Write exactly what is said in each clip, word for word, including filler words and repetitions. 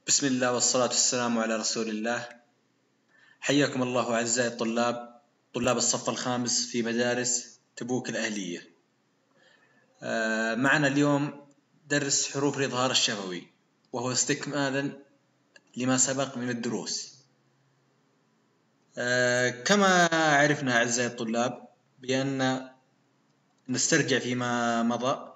بسم الله والصلاة والسلام على رسول الله. حياكم الله أعزائي الطلاب، طلاب الصف الخامس في مدارس تبوك الأهلية. معنا اليوم درس حروف الإظهار الشفوي، وهو استكمالا لما سبق من الدروس. كما عرفنا أعزائي الطلاب بأن نسترجع فيما مضى.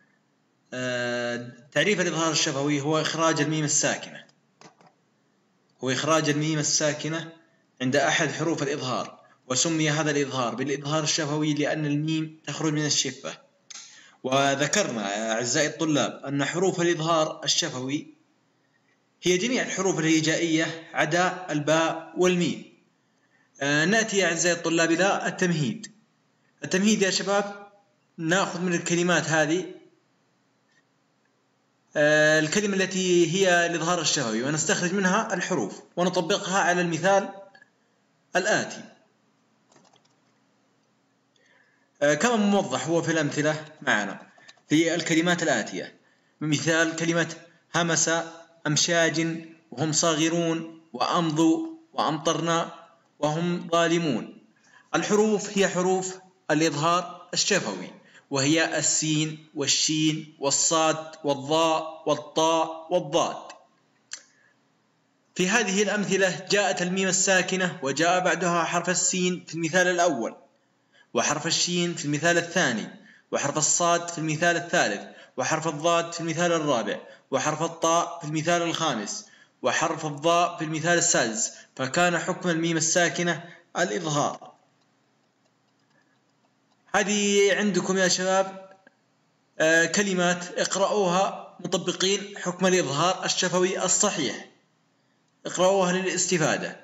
تعريف الإظهار الشفوي هو إخراج الميم الساكنة هو إخراج الميم الساكنة عند أحد حروف الإظهار، وسمي هذا الإظهار بالإظهار الشفوي لأن الميم تخرج من الشفة. وذكرنا أعزائي الطلاب أن حروف الإظهار الشفوي هي جميع الحروف الهجائية عدا الباء والميم. آه نأتي أعزائي الطلاب إلى التمهيد. التمهيد يا شباب، نأخذ من الكلمات هذه آه الكلمة التي هي الإظهار الشفوي، ونستخرج منها الحروف ونطبقها على المثال الآتي. آه كما موضح هو في الأمثلة معنا في الكلمات الآتية. مثال كلمة همس، أمشاج، وهم صاغرون، وأمضوا، وأمطرنا، وهم ظالمون. الحروف هي حروف الإظهار الشفوي، وهي السين والشين والصاد والضاء والطاء والضاد. في هذه الأمثلة جاءت الميم الساكنة وجاء بعدها حرف السين في المثال الأول، وحرف الشين في المثال الثاني، وحرف الصاد في المثال الثالث، وحرف الضاد في المثال الرابع، وحرف الطاء في المثال الخامس، وحرف الضاء في المثال السادس. فكان حكم الميم الساكنة الإظهار. هذه عندكم يا شباب آه كلمات اقرأوها مطبقين حكم الإظهار الشفوي الصحيح، اقرأوها للاستفادة.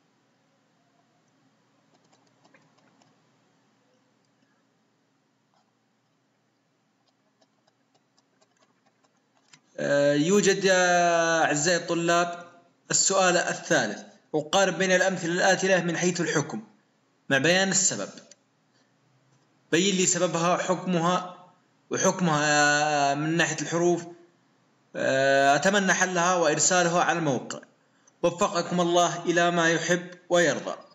آه يوجد يا أعزائي الطلاب السؤال الثالث، وقارب بين الأمثلة الآتية من حيث الحكم مع بيان السبب. بين لي سببها، حكمها، وحكمها من ناحية الحروف. أتمنى حلها وإرسالها على الموقع. وفقكم الله إلى ما يحب ويرضى.